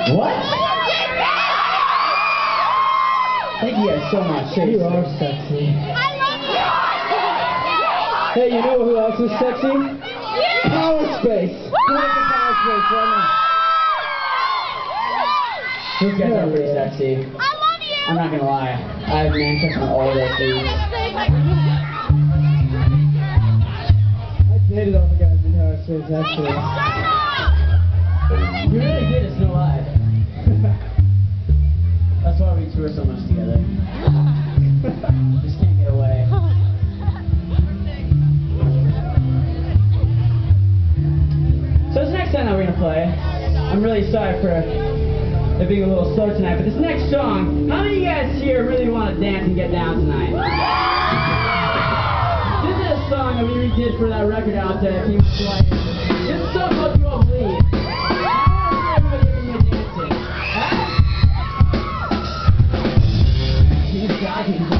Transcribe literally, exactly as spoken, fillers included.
What? Thank you guys so much. You are sexy. I love you! Hey, you know who else is sexy? Yeah. Power Space. Come on to Power Space right now. Those guys are pretty sexy. I love you! I'm not gonna lie. I have man crush on all those dudes. I dated all the guys in Power Space, actually. You really did, it's no lie. That's why we tour so much together. Just can't get away. So this next song that we're gonna play, I'm really sorry for it being a little slow tonight, but this next song, how many of you guys here really want to dance and get down tonight? This is a song that we redid for that record out there that came out twice. This is a song called You All Bleed. I want to see everybody giving me dancing. Huh? Exactly.